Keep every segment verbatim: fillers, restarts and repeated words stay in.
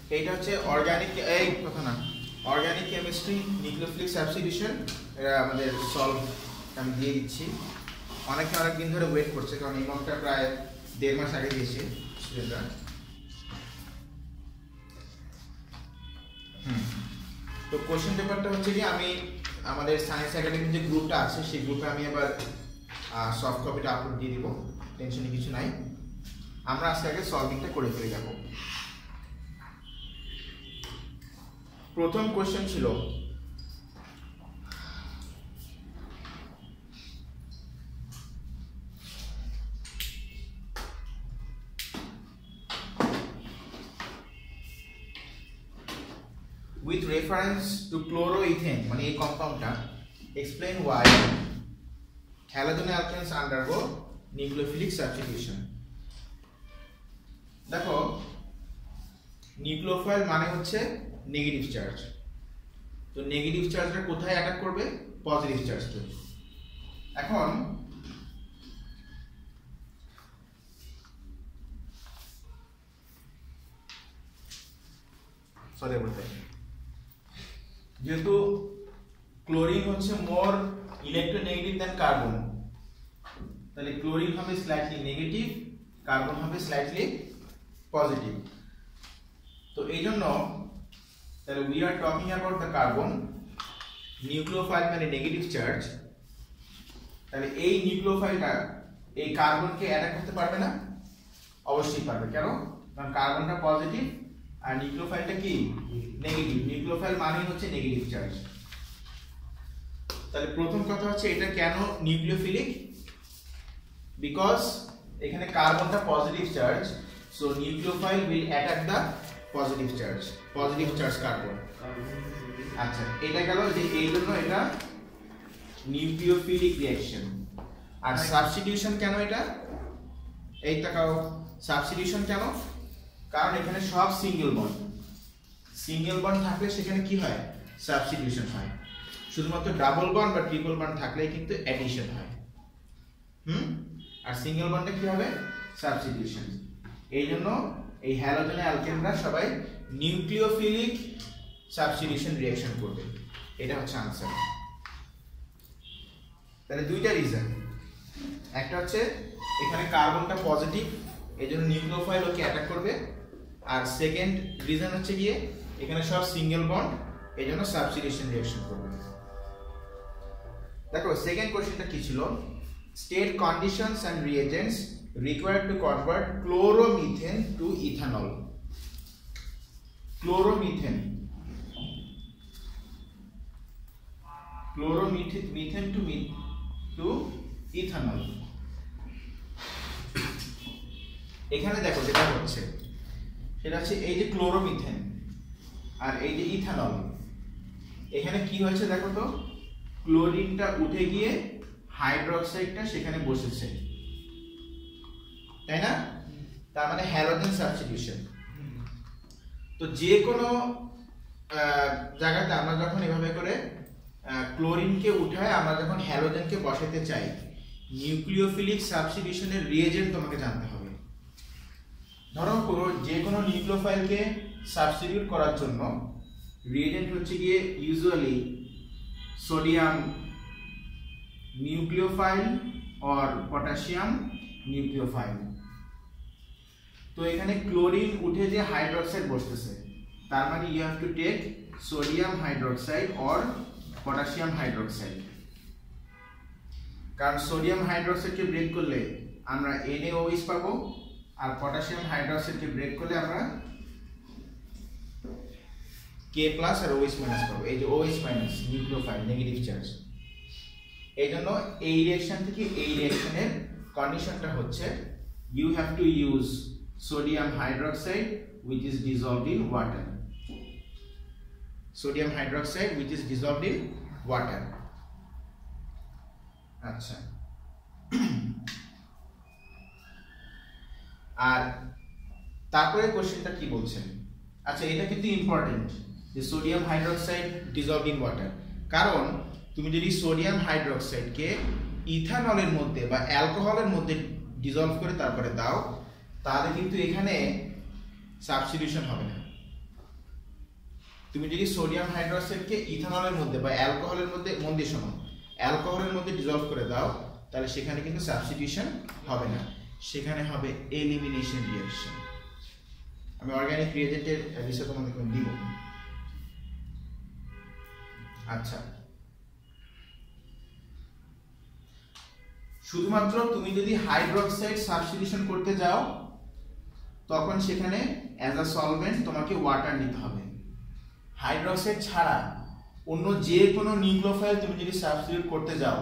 এইটা হচ্ছে অর্গানিক এই কথা না অর্গানিক কেমিস্ট্রি নিউক্লিওফিলিক সাবস্টিটিউশন এটা আমাদের সলভ আমি দিয়ে দিচ্ছি। অনেকে অনেক দিন ধরে ওয়েট করছে কারণ এই মকটা প্রায় দেড় মাস আগে দিয়েছে স্টুডেন্টরা। হুম তো কোশ্চেন পেপারটা হচ্ছে কি আমি আমাদের সায়েন্স একাডেমি যে গ্রুপটা আছে সেই গ্রুপে আমি আবার সফট কপিটা আপলোড দিয়ে দিব, টেনশনে কিছু নাই। আমরা আজকে আগে সলভিংটা করে ফেলে যাব। প্রথম কোশ্চেন ছিল with reference to chloroethane মানে এই কম্পাউন্ডটা explain why halogen alkanes undergo nucleophilic substitution। দেখো নিউক্লিওফাইল মানে হচ্ছে নেগেটিভ চার্জ, তো নেগেটিভ চার্জটা কোথায় অ্যাটাক করবে? পজিটিভ চার্জটা। এখন সরি বলতে যেহেতু ক্লোরিন হচ্ছে মোর ইলেকট্রোনেগেটিভ দ্যান কার্বন, তাহলে ক্লোরিন হবে স্লাইটলি নেগেটিভ, কার্বন হবে স্লাইটলি পজিটিভ। তো এই জন্য তাহলে we are talking about the carbon, nucleophile মানে নেগেটিভ চার্জ। তাহলে এই নিউক্লিওফাইলটা এই কার্বনকে অ্যাটাক করতে পারবে না? অবশ্যই পারবে। কেন? কারণ কার্বনটা পজিটিভ আর নিউক্লিওফাইলটা কি নেগেটিভ। নিউক্লিওফাইল মানে হচ্ছে নেগেটিভ চার্জ। তাহলে প্রথম কথা হচ্ছে এটা কেন নিউক্লিওফিলিক? বিকজ এখানে কার্বনটা positive charge, so nucleophile will attack the positive charge, positive charge carbon. আচ্ছা এটা গেল যে এই জন্য এটা নিউক্লিওফিলিক রিঅ্যাকশন। আর সাবস্টিটিউশন কেন এটা? এই তাকাও সাবস্টিটিউশন কেন? কারণ এখানে সব সিঙ্গেল বন্ড, সিঙ্গেল বন্ড থাকলে সেখানে কি হয়? সাবস্টিটিউশন হয়। শুধুমাত্র ডাবল বন্ড বা ট্রিপল বন্ড থাকলে কিন্তু অ্যাডিশন হয়। হুম আর সিঙ্গেল বন্ডে কি হবে? সাবস্টিটিউশন। এই জন্য এই হ্যালোজেন অ্যালকেনরা সবাই নিউক্লিওফিলিক সাবস্টিটিউশন রিঅ্যাকশন করবে। এটা হচ্ছে আনসার। তাহলে দুইটা রিজন, একটা হচ্ছে এখানে কার্বনটা পজিটিভ এই জন্য নিউক্লিওফাইল ওকে অ্যাটাক করবে, আর সেকেন্ড রিজন হচ্ছে গিয়ে এখানে সব সিঙ্গেল বন্ড এই জন্য সাবস্টিটিউশন রিঅ্যাকশন করবে। দেখো সেকেন্ড কোশ্চেনটা কি ছিল? State conditions and reagents required to convert chloromethane to ethanol। chloromethane chloromethane to to ethanol। এখানে দেখো যেটা হচ্ছে সেটা হচ্ছে এই যে ক্লোরোমিথেন আর এই যে ইথানল, এখানে কি হয়েছে দেখো তো, ক্লোরিনটা উঠে গিয়ে হাইড্রোক্সাইডটা সেখানে বসেছে, তাই না? তার মানে হ্যালোজেন সাবস্টিটিউশন। তো যে কোনো জায়গাতে আমরা যখন এভাবে করে ক্লোরিনকে উঠায় আমরা যখন হ্যালোজেনকে বসাতে চাই, নিউক্লিওফিলিক সাবস্টিটিউশনের রিএজেন্ট তোমাকে জানতে হবে। ধরো যে কোনো নিউক্লিওফাইলকে সাবস্টিটিউট করার জন্য রিএজেন্ট হচ্ছে গিয়ে usually sodium nucleophile or potassium nucleophile. তো এখানে ক্লোরিন উঠে যে হাইড্রোক্সাইড বসতেছে, তার মানে you have to take sodium hydroxide or potassium hydroxide. কারণ সোডিয়াম হাইড্রোক্সাইডকে ব্রেক করলে আমরা NaOH পাবো, আর পটাশিয়াম হাইড্রোক্সাইডকে ব্রেক করলে আমরা K প্লাস আর OH মাইনাস পাবো। এই যে OH minus nucleophile negative charge. এই জন্য এই রিঅ্যাকশন থেকে এই রিঅ্যাকশনের কন্ডিশনটা হচ্ছে you have to use sodium hydroxide which is dissolved in water, sodium hydroxide which is dissolved in water। আচ্ছা আর তারপরে কোশ্চেনটা কি বলছেন? আচ্ছা এটা কিন্তু ইম্পর্টেন্ট যে sodium hydroxide dissolved in water, কারণ তুমি যদি সোডিয়াম হাইড্রোক্সাইডকে ইথানলের মধ্যে বা অ্যালকোহলের মধ্যে ডিসলভ করে তারপরে দাও, তাহলে কিন্তু এখানে সাবস্টিটিউশন হবে না। তুমি যদি সোডিয়াম হাইড্রোক্সাইডকে ইথানলের মধ্যে বা অ্যালকোহলের মধ্যে, মন দিয়ে শোনো, অ্যালকোহলের মধ্যে ডিসলভ করে দাও, তাহলে সেখানে কিন্তু সাবস্টিটিউশন হবে না, সেখানে হবে এলিমিনেশন রিঅ্যাকশন। আমি অর্গানিক রিয়েজেন্টের বিষয় তোমাদের দিব। আচ্ছা, শুধুমাত্র তুমি যদি হাইড্রোক্সাইড সাবস্টিটিউশন করতে যাও তখন সেখানে অ্যাজ আ সলভেন্ট তোমাকে ওয়াটার নিতে হবে। হাইড্রোক্সাইড ছাড়া অন্য যে কোনো নিউক্লিওফাইল তুমি যদি সাবস্টিটিউট করতে যাও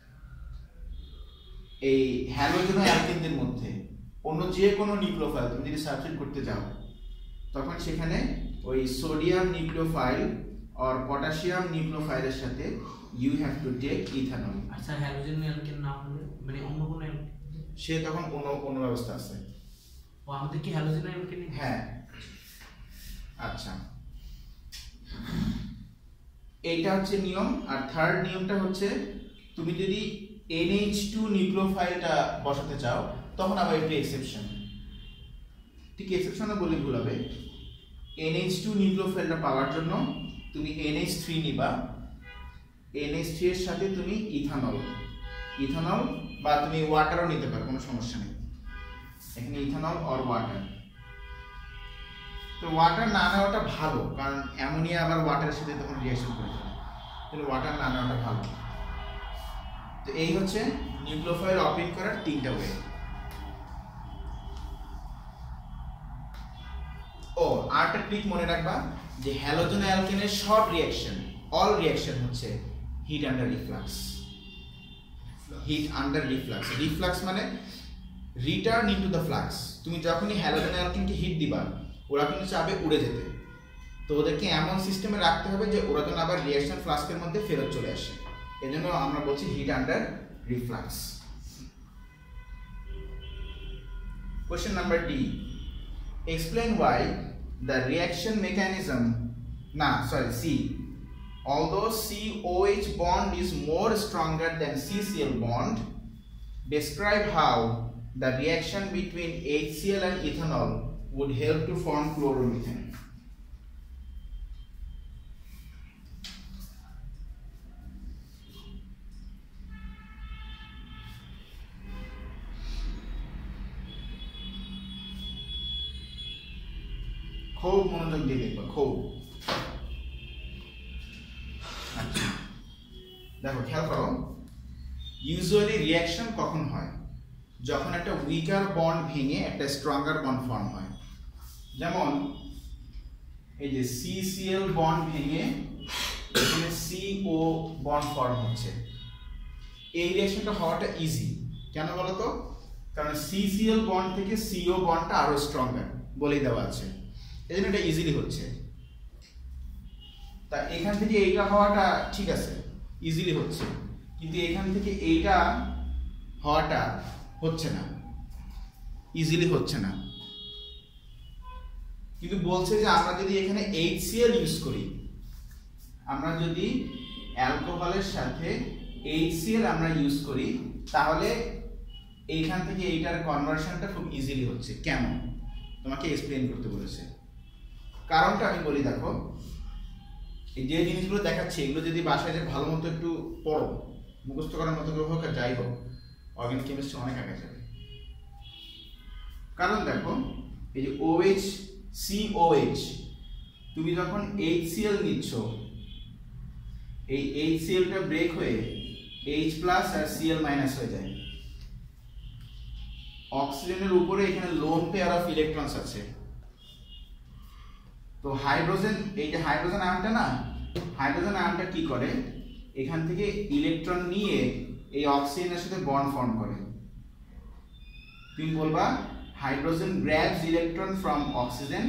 এই হ্যালোজেন অ্যালকেনদের মধ্যে, অন্য যে কোনো নিউক্লিওফাইল তুমি যদি সাবস্টিটিউট করতে যাও তখন সেখানে ওই সোডিয়াম নিউক্লিওফাইল আর পটাশিয়াম নিউক্লিওফাইলের সাথে you have to take ethanol. আচ্ছা, হ্যালোজেন অ্যালকেন না হলে মানে অন্য কোনো সে তখন অন্য অন্য ব্যবস্থা আছে। ও আমাদের কি হ্যালোজেন অ্যালকেন? হ্যাঁ। আচ্ছা, এইটা হচ্ছে নিয়ম। আর থার্ড নিয়মটা হচ্ছে তুমি যদি এন এইচ টু নিউক্লিওফাইলটা বসাতে চাও তখন আবার একটু এক্সেপশন, ঠিক এক্সেপশনে বলে ভুল হবে। এন এইচ টু নিউক্লিওফাইলটা পাওয়ার জন্য তুমি এন এইচ থ্রি নিবা, এন এইচ থ্রি এর সাথে তুমি ইথানল, ইথানল বা তুমি ওয়াটারও নিতে পারো, কোনো সমস্যা নেই। এখানে ইথানল অর ওয়াটার। তো ওয়াটার না নেওয়াটা ভালো, কারণ অ্যামোনিয়া আবার ওয়াটারের সাথে তখন রিঅ্যাকশন করে যাবে, কিন্তু ওয়াটার না নেওয়াটা ভালো। তো এই হচ্ছে নিউক্লিওফাইল অপেন করার তিনটা ওয়ে। ও আরেকটা ট্রিক মনে রাখবা যে হ্যালোজেন অ্যালকেনের সব রিঅ্যাকশন, অল রিঅ্যাকশন হচ্ছে heat under reflux. Heat under reflux, reflux মানে রিটার্ন ইনটু দ্য ফ্লাক্স। তুমি যখনই হ্যালোজেন অ্যালকেনকে হিট দিবা ওরা কিন্তু চাবে উড়ে যেতে, তো ওদেরকে এমন সিস্টেমে রাখতে হবে যে ওরা যেন আবার রিঅ্যাকশন ফ্লাস্কের মধ্যে ফেরত চলে আসে, এজন্য আমরা বলছি heat under reflux. Question number D, explain why the reaction mechanism, nah sorry C, although C O H bond is more stronger than C C L bond, describe how the reaction between H C L and ethanol would help to form chloromethane. খুব মনোযোগ দিয়ে দেখবা, খুব। আচ্ছা দেখো, খেয়াল করো, usually reaction কখন হয়? যখন একটা উইকার বন্ড ভেঙে একটা স্ট্রঙ্গার বন্ড ফর্ম হয়। যেমন এই যে সি সি এল বন্ড ভেঙে এখানে সি ও বন্ড ফর্ম হচ্ছে, এই রিঅ্যাকশনটা হওয়াটা ইজি। কেন বলো তো? কারণ সি সি এল বন্ড থেকে সি ও বন্ডটা আরো স্ট্রঙ্গার বলেই দেওয়া আছে, এই জন্য এটা ইজিলি হচ্ছে। তা এখান থেকে এইটা হওয়াটা ঠিক আছে, ইজিলি হচ্ছে, কিন্তু এখান থেকে এইটা হওয়াটা হচ্ছে না, ইজিলি হচ্ছে না। কিন্তু বলছে যে আমরা যদি এখানে এইচ সি এল ইউজ করি, আমরা যদি অ্যালকোহলের সাথে এইচ সি এল আমরা ইউজ করি, তাহলে এইখান থেকে এইটার কনভার্সনটা খুব ইজিলি হচ্ছে। কেন? তোমাকে এক্সপ্লেইন করতে বলেছে। কারণটা আমি বলি, দেখো এই যে জিনিসগুলো দেখাচ্ছি এগুলো যদি বাসায় যে ভালো মতো একটু পড়ো, মুখস্থ করার মতো হোক আর যাই হোক, অর্গানিক কেমিস্ট্রি অনেক আগে যাবে। কারণ দেখো এই যে OH সি ও এইচ, তুমি যখন এইচ সি এল নিচ্ছ, এই এইচ সি এল টা ব্রেক হয়ে H প্লাস আর Cl মাইনাস হয়ে যায়। অক্সিজেনের উপরে এখানে লোন পেয়ার অফ ইলেকট্রনস আছে। তো হাইড্রোজেন, এই যে হাইড্রোজেন আয়নটা না, হাইড্রোজেন আয়নটা কি করে, এখান থেকে ইলেকট্রন নিয়ে এই অক্সিজেনের সাথে বন্ড ফর্ম করে। তুমি বলবা hydrogen grabs electron from oxygen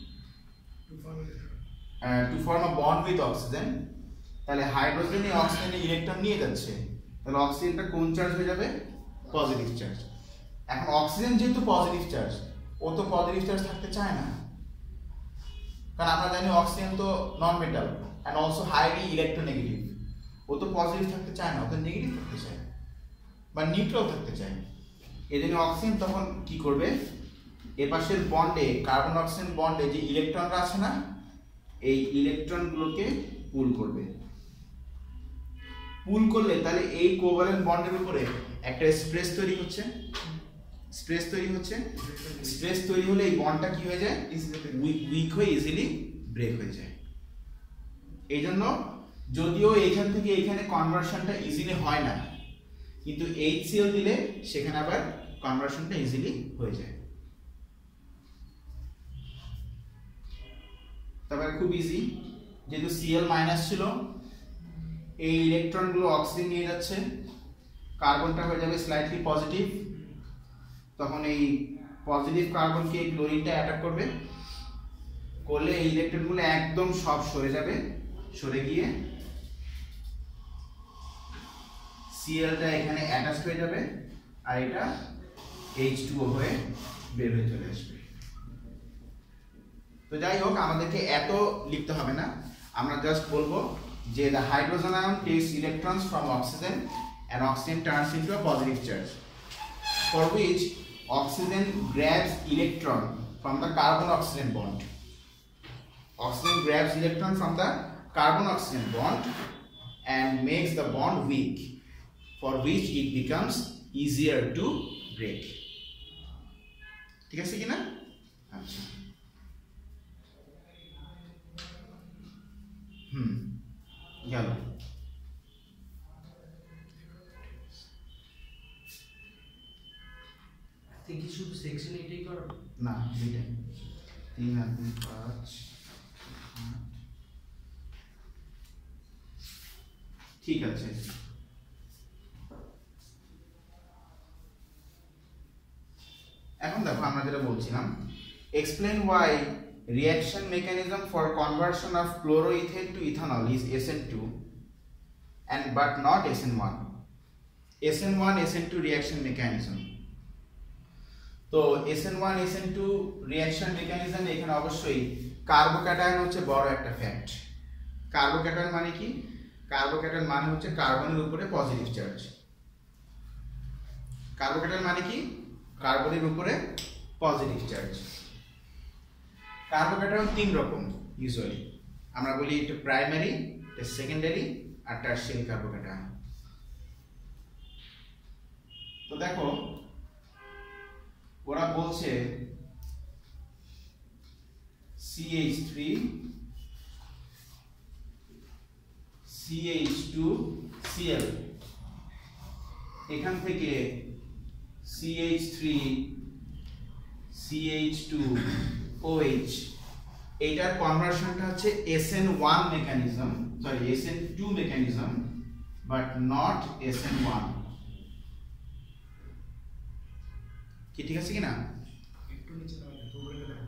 to form a bond with oxygen. তাহলে হাইড্রোজেন এই অক্সিজেনের ইলেকট্রন নিয়ে যাচ্ছে, তাহলে অক্সিজেনটা কোন চার্জ হয়ে যাবে? Positive charge. এখন অক্সিজেন যেহেতু পজিটিভ চার্জ, ও তো পজিটিভ চার্জ থাকতে চায় না, কারণ আমরা জানি অক্সিজেন তো non metal and also highly electronegative. ও তো পজিটিভ থাকতে চায় না, ও তো নেগেটিভ থাকতে চায় বা নিউট্রাল থাকতে চায়। এজন্য অক্সিজেন তখন কি করবে, এ পাশের বন্ডে, কার্বন অক্সিজেন বন্ডে যে ইলেকট্রনরা আছে না, এই ইলেকট্রনগুলোকে পুল করবে। পুল করলে তাহলে এই কোভালেন্ট বন্ডের উপরে একটা স্ট্রেস তৈরি হচ্ছে, স্ট্রেস তৈরি হচ্ছে স্ট্রেস তৈরি হলে এই বন্ডটা কি হয়ে যায়, উইক হয়ে ইজিলি ব্রেক হয়ে যায়। এই জন্য যদিও এইখান থেকে এইখানে কনভার্সনটা ইজিলি হয় না, কিন্তু এইচসিএল দিলে সেখানে আবার কনভার্সনটা ইজিলি হয়ে যায়। তারপরে খুব ইজি, যেহেতু সিএল মাইনাস ছিল, এই ইলেকট্রনগুলো অক্সিজেন নিয়ে যাচ্ছে, কার্বনটা হয়ে যাবে স্লাইটলি পজিটিভ, তখন এই পজিটিভ কার্বনকে এই ক্লোরিনটা অ্যাটাক করবে, করলে এই ইলেকট্রনগুলো একদম সব সরে যাবে, সরে গিয়ে সিএলটা এখানে অ্যাটাচড হয়ে যাবে, আর এটা এইচ টু ও হয়ে বের হয়ে চলে আসবে। তো যাই হোক, আমাদেরকে এত লিখতে হবে না, আমরা জাস্ট বলবো যে the hydrogen atom takes electrons from oxygen and oxygen turns into a positive charge, for which oxygen grabs electron from the carbon oxygen bond. Oxygen grabs electron from the carbon oxygen bond and makes the bond weak, for which it becomes easier to break. ঠিক আছে কিনা? আচ্ছা, হুম গেল। কি শুধু section এটাই করো না, দুইটা, তিন আর দুই পাঁচ, ঠিক আছে। এখন দেখো আমরা যেটা বলছিলাম, explain why reaction mechanism for conversion of chloroethane to ethanol is S N two and but not S N one. S N one S N two reaction mechanism. তো S N one S N two reaction mechanism এখানে অবশ্যই carbocation হচ্ছে বড় একটা fact. Carbocation মানে কি? Carbocation মানে হচ্ছে কার্বনের উপরে পজিটিভ চার্জ। কার্বোক্যাটায়ন মানে কি? কার্বনের উপরে পজিটিভ চার্জ। কার্বোক্যাটায়ন তিন রকম ইউজুয়ালি, আমরা বলি একটা প্রাইমারি, একটা সেকেন্ডারি আর টারশিয়ারি কার্বোক্যাটায়ন। তো দেখো ওরা বলছে C H three C H two C L, এখান থেকে C H three C H two O H, এটার কনভার্সনটা হচ্ছে S N one mechanism, sorry S N two mechanism, but not S N one। কি ঠিক আছে কিনা? একটু নিচে নাও, একটু উপরে নাও।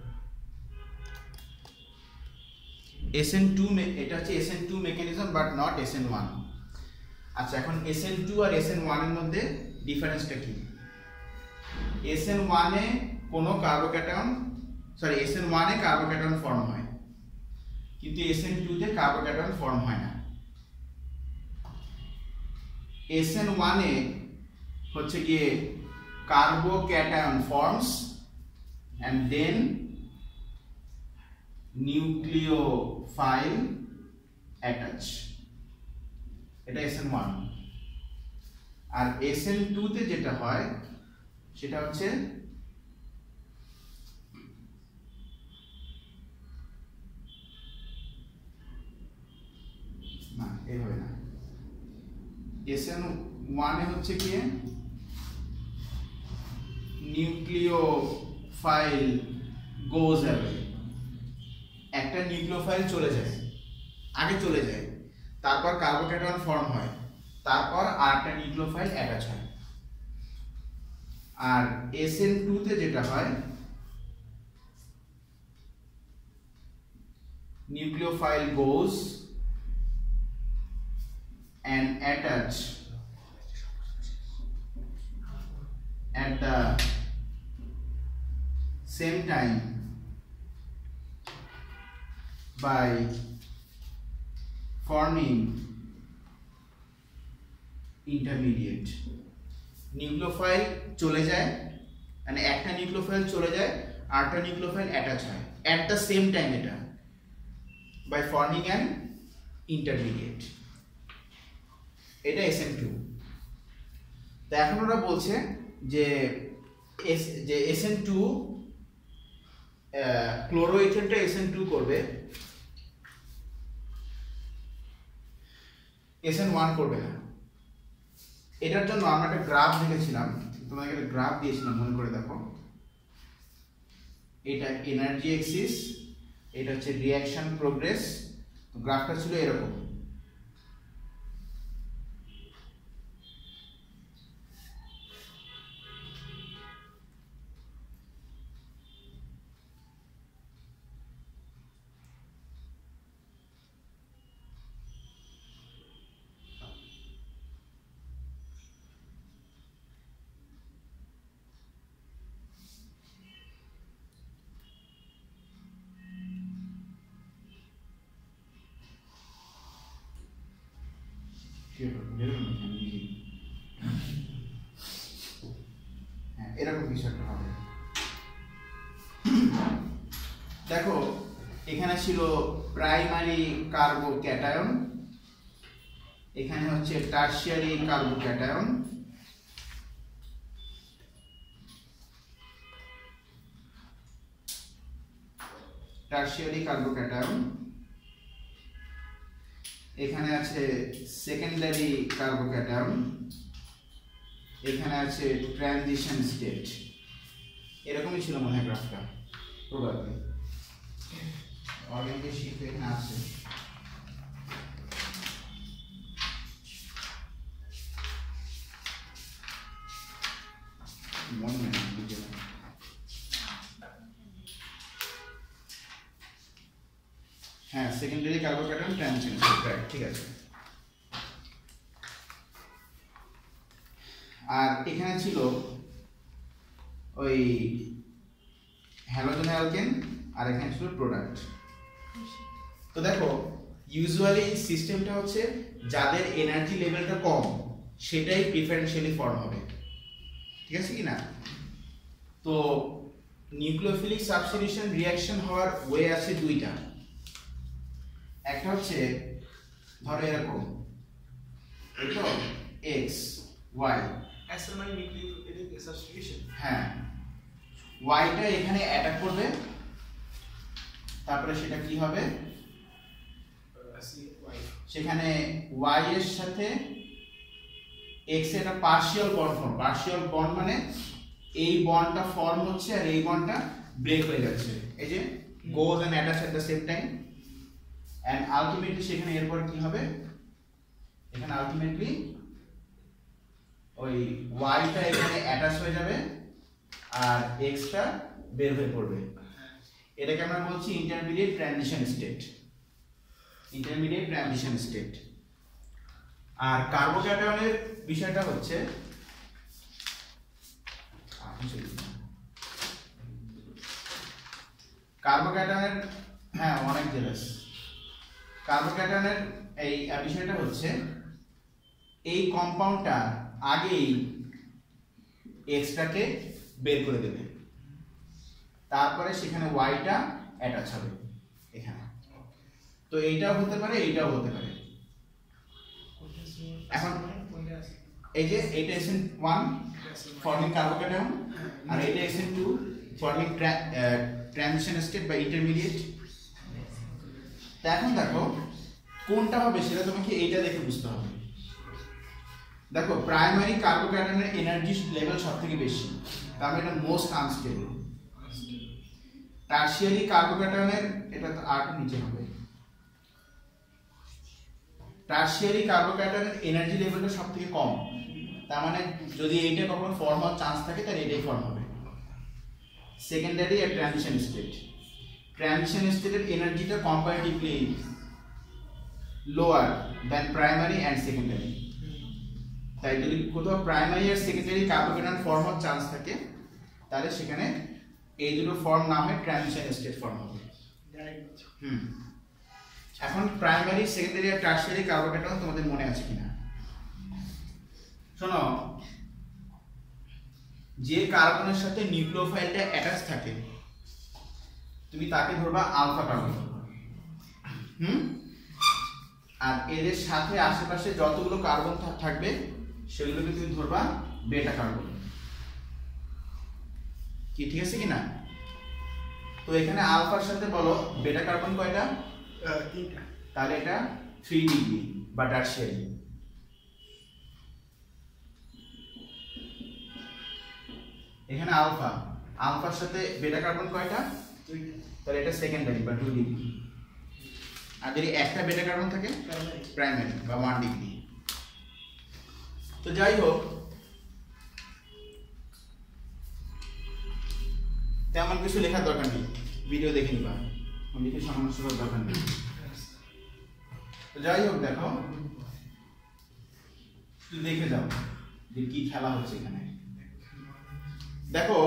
S N two, এটা হচ্ছে S N two mechanism but not S N one। আচ্ছা, এখন S N two আর S N one এর মধ্যে ডিফারেন্সটা কি? S N one এ কোনো carbocation, sorry S N one এ কার্বোক্যাটায়ন ফর্ম হয়, কিন্তু S N two তে কার্বোক্যাটায়ন ফর্ম হয় না। S N one এ হচ্ছে গিয়ে carbocation forms and then nucleophile attach, এটা S N one। আর S N two তে যেটা হয় সেটা হচ্ছে না, এইভাবে না। S N one এ হচ্ছে কি নিউক্লিওফাইল গোজ অ্যাওয়ে, একটা নিউক্লিওফাইল চলে যায়, আগে চলে যায়, তারপর কার্বোক্যাটায়ন ফর্ম হয়, তারপর আরেকটা নিউক্লিওফাইল অ্যাটাচ হয়। আর S N two তে যেটা হয়, nucleophile goes and attach at the same time by forming intermediate. Nucleophile চলে যায়, মানে একটা নিউক্লিওফাইল চলে যায়, আরেকটা নিউক্লিওফাইল অ্যাটাচ হয় এট দ্য সেম টাইম। এটা by forming an intermediate. এটা এস এন টু। তো এখন ওরা বলছে যে এস যে এস এন টু ক্লোরোইথেনটা এস এন টু করবে, এস এন ওয়ান করবে না। এটার জন্য আমরা একটা গ্রাফ দেখেছিলাম, তোমাকে একটা গ্রাফ দিয়েছিলাম, মনে করে দেখো। এটা এনার্জি এক্সিস, এটা হচ্ছে রিঅ্যাকশন প্রোগ্রেস। তো গ্রাফটা ছিল এরকম। এরকম কিছু একটা হবে। দেখো এখানে ছিল প্রাইমারি কার্বোক্যাটায়ন, এখানে হচ্ছে টারশিয়ারি কার্বোক্যাটায়ন, টারশিয়ারি কার্বোক্যাটায়ন, এখানে আছে সেকেন্ডারি কার্বোক্যাটায়ন, এখানে আছে ট্রানজিশন স্টেট। এরকমই ছিল মনে হয় গ্রাফটা, প্রবাবলি অর্গানিক শিট এখানে আছে। মনে নেই হ্যাঁ, secondary carbocation transition state, right, ঠিক আছে। আর এখানে ছিল ওই হ্যালোজেন অ্যালকেন, আর এখানে ছিল প্রোডাক্ট। তো দেখো ইউজুয়ালি সিস্টেমটা হচ্ছে যাদের এনার্জি লেভেলটা কম সেটাই প্রিফারেন্সিয়ালি ফর্ম হবে, ঠিক আছে কি না? তো নিউক্লিওফিলিক সাবস্টিটিউশন রিঅ্যাকশন হওয়ার ওয়ে আছে দুইটা। একটা হচ্ছে ধরো এরকম, এটা এক্স ওয়াই, এস এর মানে নিউক্লিওফিলিক সাবস্টিটিউশন। হ্যাঁ, ওয়াইটা এখানে অ্যাটাক করবে, তারপরে সেটা কি হবে, সেখানে ওয়াই এর সাথে এক্স এর একটা partial bond form. Partial bond মানে এই বন্ডটা ফর্ম হচ্ছে আর এই বন্ডটা ব্রেক হয়ে যাচ্ছে, এই যে goes and attach at the same time. And ultimately সেখানে এরপর কি হবে, এখানে আলটিমেটলি ওই ওয়াইটা এখানে অ্যাটাচ হয়ে যাবে আর এক্সটা বের হয়ে পড়বে। এটাকে আমরা বলছি intermediate transition state, intermediate transition state. আর কার্বোক্যাটায়নের বিষয়টা হচ্ছে কার্বোক্যাটায়নের, হ্যাঁ অনেক জেলাস। কার্বোক্যাটায়নের এই বিষয়টা হচ্ছে এই কম্পাউন্ডটা আগেই এক্সটাকে বের করে দেবে, তারপরে সেখানে ওয়াইটা অ্যাটাচ হবে এখানে। তো এইটাও হতে পারে, এইটাও হতে পারে। এখন এই যে এটা S N one forming carbocation আর এটা S N two forming transition state বা ইন্টারমিডিয়েট। তো এখন দেখো কোনটা হবে সেটা তোমাকে এইটা দেখে বুঝতে হবে। দেখো প্রাইমারি কার্বোক্যাটায়নের এনার্জি লেভেল সবথেকে বেশি, তার মানে এটা মোস্ট আনস্টেবল। টারশিয়ারি কার্বোক্যাটায়নের এটা তো আর নিচে হবে। টারশিয়ারি কার্বোক্যাটায়নের এনার্জি লেভেলটা সবথেকে কম, তার মানে যদি এইটা কখনো ফর্ম হওয়ার চান্স থাকে তাহলে এটাই ফর্ম হবে। সেকেন্ডারি আর ট্রানজিশন স্টেট, ট্রানজিশন স্টেটের এনার্জিটা comparatively lower than primary and secondary. তাই যদি কোথাও প্রাইমারি আর সেকেন্ডারি কার্বোক্যাটায়ন ফর্ম হওয়ার চান্স থাকে তাহলে সেখানে এই দুটো ফর্ম না হয় ট্রানজিশন স্টেট ফর্ম হবে। হুম, এখন প্রাইমারি, সেকেন্ডারি আর টারশিয়ারি কার্বোক্যাটায়ন তোমাদের মনে আছে কিনা? শোনো, যে কার্বনের সাথে নিউক্লিওফাইলটা অ্যাটাচ থাকে তুমি তাকে ধরবা আলফা কার্বন, হুম আর এদের সাথে আশেপাশে যতগুলো কার্বন থাকবে সেগুলোকে তুমি ধরবা বেটা কার্বন কি ঠিক আছে কিনা তো এখানে আলফার সাথে বলো বেটা কার্বন কয়টা তিনটা তাহলে এটা থ্রি ডিগ্রি বা টারশিয়ারি এখানে আলফা আলফার সাথে বেটা কার্বন কয়টা তাহলে এটা সেকেন্ডারি বা টু ডিগ্রি আর যদি একটা বেটা কার্বন থাকে প্রাইমারি বা ওয়ান ডিগ্রি তো যাই হোক তেমন কিছু লেখার দরকার নেই ভিডিও দেখে নিবা লিখে সমস্যা করার দরকার নেই তো যাই হোক দেখো তুই দেখে যাও যে কি খেলা হচ্ছে এখানে দেখো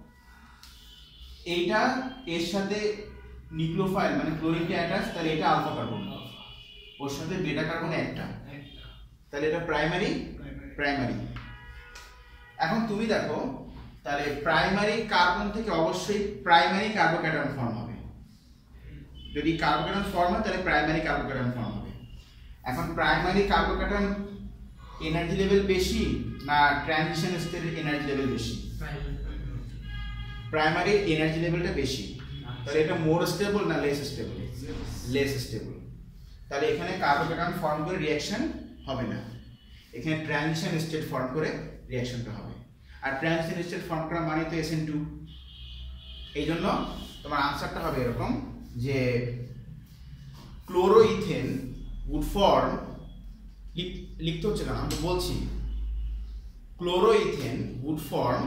এইটা এর সাথে নিউক্লিওফাইল মানে ক্লোরিনটা অ্যাটাচ তাহলে এটা আলফা কার্বন ওর সাথে বেটা কার্বন একটা তাহলে এটা প্রাইমারি প্রাইমারি এখন তুমি দেখো তাহলে প্রাইমারি কার্বন থেকে অবশ্যই প্রাইমারি কার্বোক্যাটায়ন ফর্ম হবে যদি কার্বোক্যাটায়ন ফর্ম হয় তাহলে প্রাইমারি কার্বোক্যাটায়ন ফর্ম হবে এখন প্রাইমারি কার্বোক্যাটায়ন এনার্জি লেভেল বেশি না ট্রানজিশন স্টেটের এনার্জি লেভেল বেশি প্রাইমারি এনার্জি লেভেলটা বেশি তাহলে এটা মোর স্টেবল না লেস স্টেবল লেস স্টেবল তাহলে এখানে কার্বোক্যাটায়ন ফর্ম করে রিঅ্যাকশন হবে না এখানে ট্রানজিশন স্টেট ফর্ম করে রিঅ্যাকশনটা হবে আর ট্রানজিশন স্টেট ফর্ম করা মানে তো এস এন টু এইজন্য তোমার আনসারটা হবে এরকম যে ক্লোরোইথেন would form লিখতে হচ্ছে না আমি বলছি ক্লোরোইথেন would form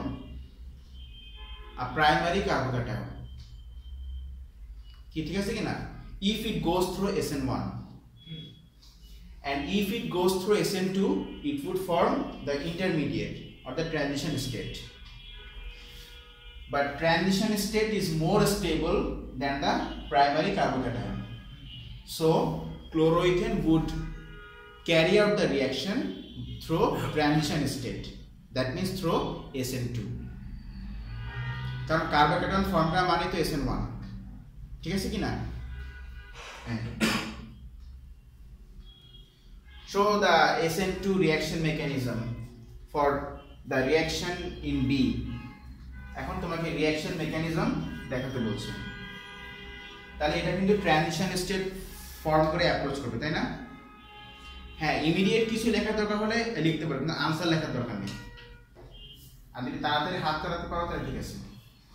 a primary carbocation কি ঠিক আছে কিনা if it goes through S N one and if it goes through S N two it would form the intermediate or the transition state but transition state is more stable than the primary carbocation so chloroethane would carry out the reaction through transition state that means through S N two কারণ carbocation ফর্মটা মানে তো S N one ঠিক আছে কি না show the S N two reaction mechanism for the reaction in B এখন তোমাকে রিঅ্যাকশন মেকানিজম দেখাতে বলছে তাহলে এটা কিন্তু ট্রানজিশন স্টেট ফর্ম করে অ্যাপ্রোচ করবে তাই না হ্যাঁ ইমিডিয়েট কিছু লেখার দরকার হলে লিখতে পারবে না আনসার লেখার দরকার নেই আর যদি তাড়াতাড়ি হাত চালাতে পারো তাহলে ঠিক আছে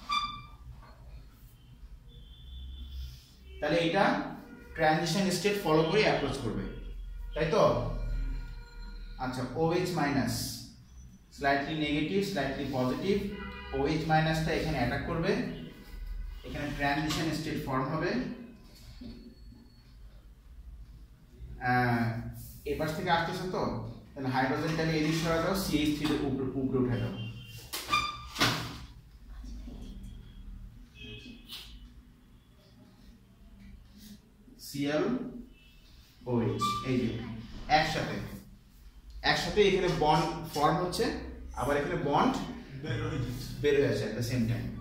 তাহলে এটা ট্রানজিশন স্টেট ফলো করে অ্যাপ্রোচ করবে তাই তো আচ্ছা OH minus slightly negative slightly positive OH মাইনাসটা এখানে অ্যাটাক করবে এখানে ট্রানজিশন স্টেট ফর্ম হবে এই পাশ থেকে আসতেছে তো তাহলে হাইড্রোজেনটাকে এদিক সরা দাও C H three উপরে উপরে উঠে দাও Cl OH এই যে একসাথে একসাথে এখানে বন্ড ফর্ম হচ্ছে আবার এখানে বন্ড বের হয়ে আসে at the same time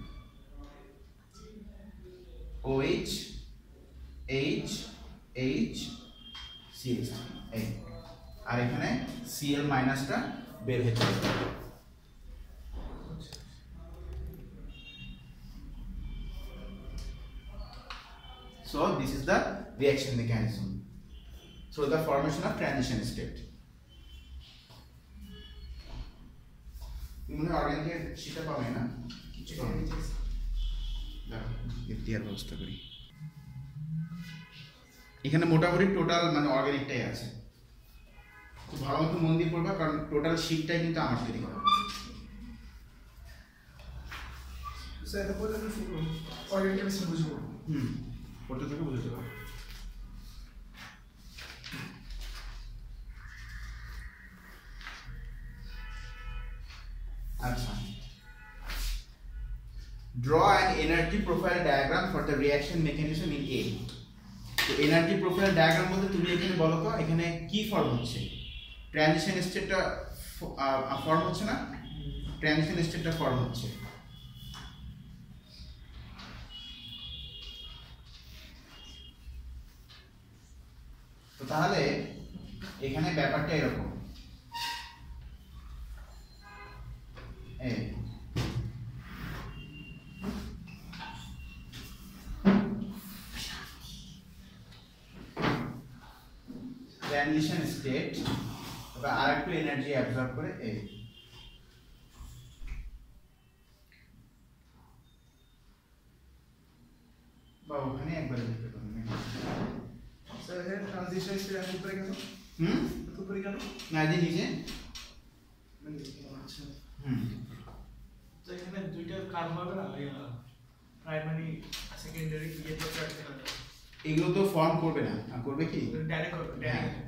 OH H H C H এই আর এখানে Cl মাইনাসটা বের হয়ে যাবে so this is the reaction mechanism through the formation of transition state মনে অর্গানিকের শীটটা পাবে না কিছু পাবে দেখো এফটিআর ব্যবস্থা করি এখানে মোটামুটি টোটাল মানে অর্গানিকটাই আছে খুব ভালো মতো মন দিয়ে পড়বা কারণ টোটাল শীটটাই কিন্তু আমার তৈরি করা স্যার এটা বলে আমি অর্গানিক কেমিস্ট্রি বুঝবো হুম পড়তে থেকে বুঝে যাবো আচ্ছা draw an energy profile diagram for the reaction mechanism in A তো এনার্জি প্রোফাইল ডায়াগ্রাম বলতে তুমি এখানে বলো তো এখানে কি ফর্ম হচ্ছে ট্রানজিশন স্টেটটা ফর্ম হচ্ছে না ট্রানজিশন স্টেটটা ফর্ম হচ্ছে তাহলে এখানে ব্যাপারটা এরকম, এই ট্রানজিশন স্টেট বা আরেকটু এনার্জি অ্যাবজর্ব করে এই বা ওখানে একবার লিখতে পারেন। স্যার এর ট্রানজিশন স্টেট উপরে কেন? হুম উপরে কেন? না যে নিচে আচ্ছা হুম তো এখানে দুইটা কার্ভ হবে না প্রাইমারি সেকেন্ডারি ইয়ে তো চারটে হবে এগুলো তো ফর্ম করবে না, আর করবে কি ডাইরেক্ট করবে হ্যাঁ। ডাইরেক্ট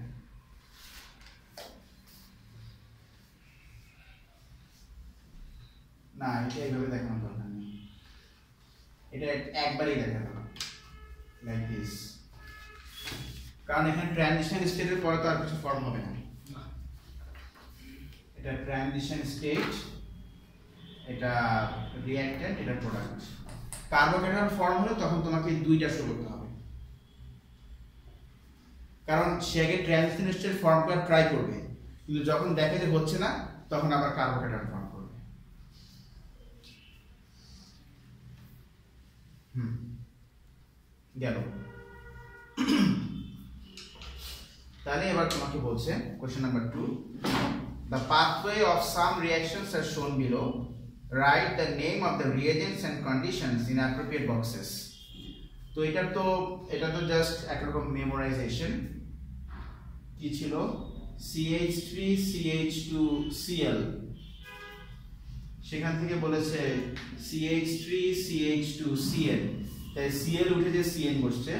না এটা এইভাবে দেখানোর দরকার নেই, এটা একবারই দেখাবো লাইক দিস, কারণ এখানে ট্রানজিশন স্টেটের পরে তো আর কিছু ফর্ম হবে না। এটা ট্রানজিশন স্টেট, এটা রিঅ্যাক্ট্যান্ট, এটা প্রোডাক্ট। কার্বোক্যাটায়ন ফর্ম হলে তখন তোমাকে দুইটা শো করতে হবে, কারণ সে আগে ট্রানজিশন স্টেট ফর্ম করার ট্রাই করবে, কিন্তু যখন দেখে যে হচ্ছে না তখন আবার কার্বোক্যাটায়ন ফর্ম করবে। হুম গেল। তাহলে এবার তোমাকে বলছে question number two, the pathway of some reactions are shown below, write the name of the reagents and conditions in appropriate boxes। তো এটা তো এটা তো জাস্ট একরকম মেমোরাইজেশন। কি ছিল C H three C H two C L, সেখান থেকে বলেছে C H three C H two C L, তাই সি এল উঠে যে সি এন বসছে,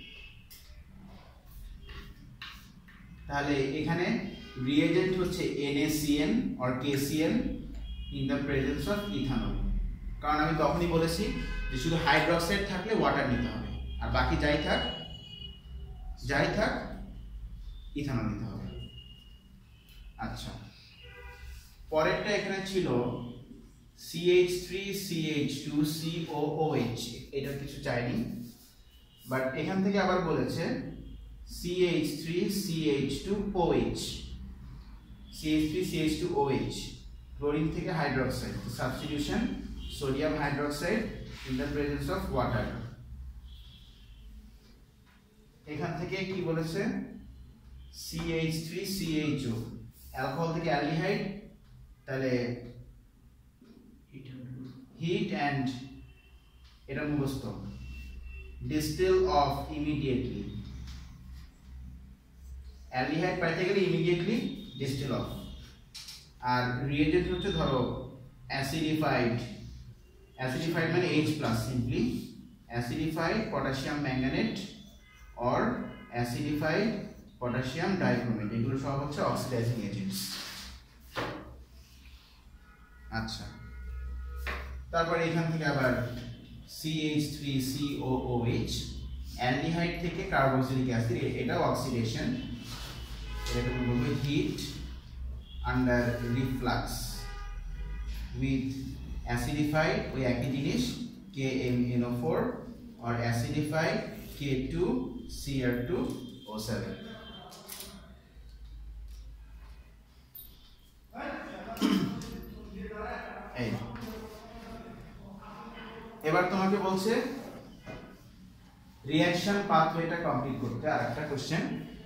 তাহলে এখানে রিএজেন্ট হচ্ছে N A C N or K C L in the presence of ethanol. কারণ আমি তখনই বলেছি যে শুধু হাইড্রোক্সাইড থাকলে ওয়াটার নিতে হবে, আর বাকি যাই থাক যাই থাক ইথানল নিতে হবে। আচ্ছা, পরেরটা এখানে ছিল C H three C H two C O O H, এটা কিছু চাইনি, বাট এখান থেকে আবার বলেছে C H three C H two O H, C H three C H two O H, chlorine থেকে hydroxide, substitution sodium hydroxide in the presence of water. এখান থেকে কি বলেছে C H three C H O, alcohol থেকে aldehyde, তাহলে heat and এটা মুখস্থ distil off immediately, aldehyde পাইতে গেলে ইমিডিয়েটলি ডিস্টিল অফ। আর রিএজেন্ট হচ্ছে ধরো অ্যাসিডিফাইড, অ্যাসিডিফাইড মানে H plus, simply acidified potassium manganate or acidified potassium dichromate, এগুলো সব হচ্ছে অক্সিডাইজিং এজেন্টস। আচ্ছা, তারপরে এখান থেকে আবার C H three C O O H, aldehyde থেকে কার্বক্সিলিক অ্যাসিড, এটাও অক্সিডেশন, এটাকে বলবো heat under reflux with acidified, ওই একই জিনিস K M N O four আর acidified K two C R two O seven. এই এবার তোমাকে বলছে রিঅ্যাকশন পাথওয়েটা কমপ্লিট করতে। আরেকটা কোশ্চেন,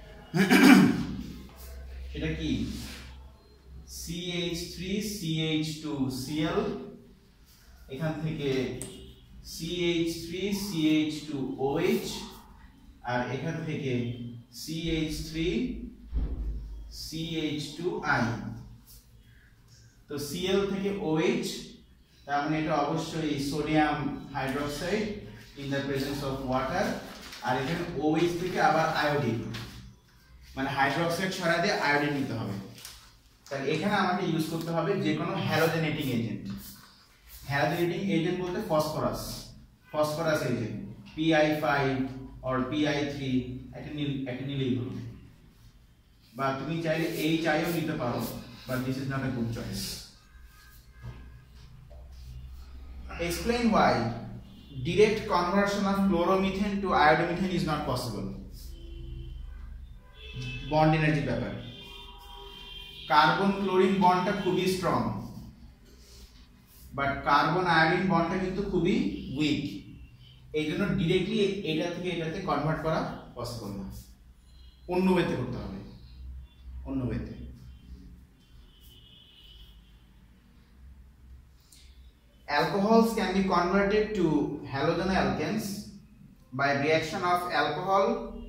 এটা কি C H three C H two C L, এখান থেকে C H three C H two O H, আর এখান থেকে C H three C H two I. তো Cl থেকে OH, তার মানে এটা অবশ্যই sodium hydroxide in the presence of water, আর এখানে OH থেকে আবার আয়োডিন, মানে হাইড্রোক্সাইড ছড়া দিয়ে আয়োডিন নিতে হবে। তাহলে এখানে আমাকে ইউজ করতে হবে যে কোনো হ্যালোজেনেটিং এজেন্ট। হ্যালোজেনেটিং এজেন্ট বলতে phosphorus, phosphorus agent P I five or P I three, একটা নিল একটা নিলেই হলো, বা তুমি চাইলে এইচ আই ও নিতে পারো, but this is not a good choice. Explain why direct conversion of chloromethane to iodomethane is not possible. Bond energy ব্যাপার। কার্বন ক্লোরিন বন্ডটা খুবই স্ট্রং, বাট কার্বন আয়োডিন বন্ডটা কিন্তু খুবই উইক। এই জন্য ডিরেক্টলি এটা থেকে এটাতে কনভার্ট করা পসিবল না, অন্য ওয়েতে করতে হবে, অন্য ওয়েতে। Alcohols can be converted to halogenalkanes by reaction of alcohol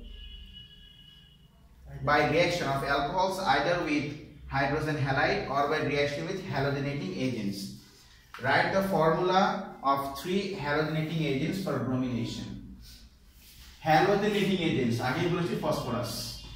by reaction of alcohols either with hydrogen halide or by reaction with halogenating agents. Write the formula of three halogenating agents for bromination. Halogenating agents আগে বলেছি phosphorus,